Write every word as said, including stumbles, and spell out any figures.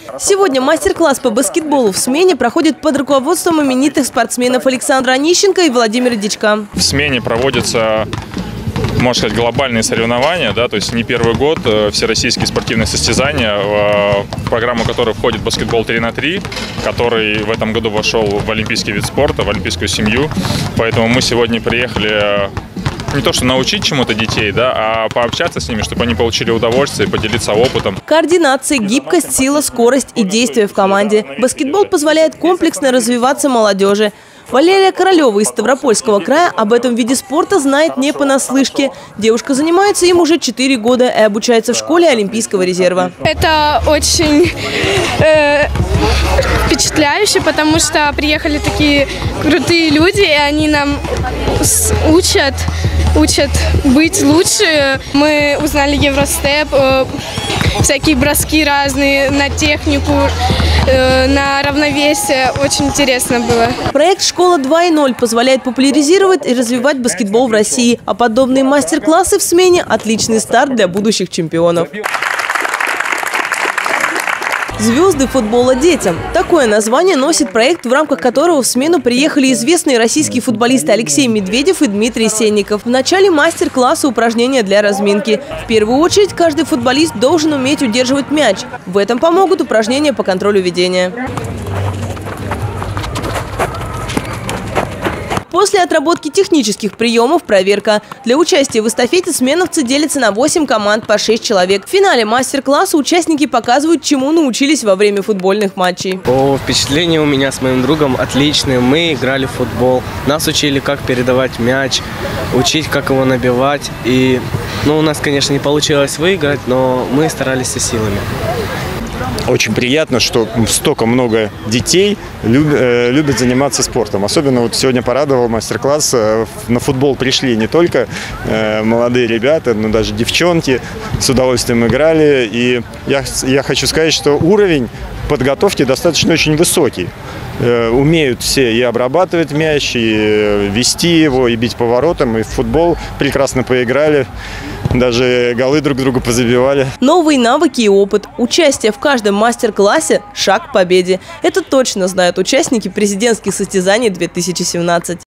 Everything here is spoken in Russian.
Сегодня мастер-класс по баскетболу в смене проходит под руководством именитых спортсменов Александра Онищенко и Владимира Дичка. В смене проводятся, можно сказать, глобальные соревнования, да, то есть не первый год всероссийские спортивные состязания, в программу которой входит баскетбол три на три, который в этом году вошел в олимпийский вид спорта, в олимпийскую семью. Поэтому мы сегодня приехали не то что научить чему-то детей, да, а пообщаться с ними, чтобы они получили удовольствие, поделиться опытом. Координация, гибкость, сила, скорость и действие в команде. Баскетбол позволяет комплексно развиваться молодежи. Валерия Королева из Ставропольского края об этом виде спорта знает не понаслышке. Девушка занимается им уже четыре года и обучается в школе Олимпийского резерва. Это очень э, впечатляюще, потому что приехали такие крутые люди, и они нам учат, учат быть лучше. Мы узнали Евростеп, э, всякие броски разные на технику, э, на равновесие. Очень интересно было. Проект «Школа два и ноль» позволяет популяризировать и развивать баскетбол в России. А подобные мастер-классы в смене – отличный старт для будущих чемпионов. «Звезды футбола детям» – такое название носит проект, в рамках которого в смену приехали известные российские футболисты Алексей Медведев и Дмитрий Сенников. В начале мастер-класса упражнения для разминки. В первую очередь каждый футболист должен уметь удерживать мяч. В этом помогут упражнения по контролю ведения. После отработки технических приемов – проверка. Для участия в эстафете сменовцы делятся на восемь команд по шесть человек. В финале мастер-класса участники показывают, чему научились во время футбольных матчей. О, впечатления у меня с моим другом отличные. Мы играли в футбол. Нас учили, как передавать мяч, учить, как его набивать. И, ну, у нас, конечно, не получилось выиграть, но мы старались все силами. Очень приятно, что столько много детей люб, э, любят заниматься спортом. Особенно вот сегодня порадовал мастер-класс. Э, на футбол пришли не только э, молодые ребята, но даже девчонки с удовольствием играли. И я, я хочу сказать, что уровень подготовки достаточно очень высокий. Э, умеют все и обрабатывать мяч, и вести его, и бить поворотом. И в футбол прекрасно поиграли. Даже голы друг другу позабивали. Новые навыки и опыт. Участие в каждом мастер-классе – шаг к победе. Это точно знают участники президентских состязаний две тысячи семнадцать.